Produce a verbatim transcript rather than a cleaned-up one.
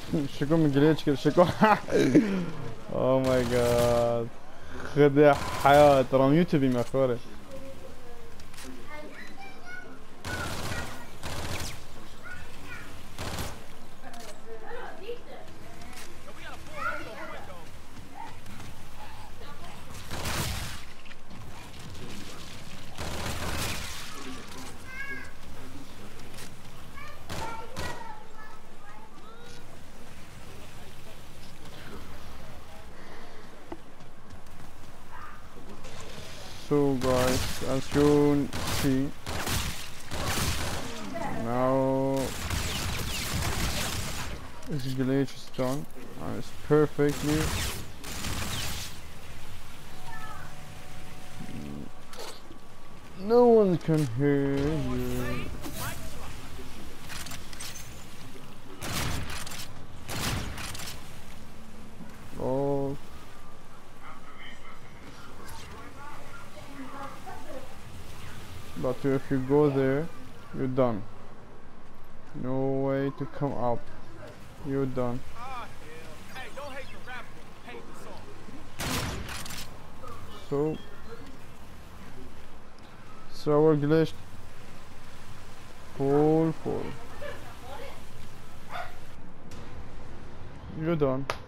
شكون من جليتش كده شكون. او ماي جاد خدع حياة ترى يوتيوبي ما خوري. So guys, as you see, now this glitch is done and it's perfectly no one can hear you. Oh, but if you go there, you're done. No way to come up. You're done. So, server glitched. Full, full. You're done.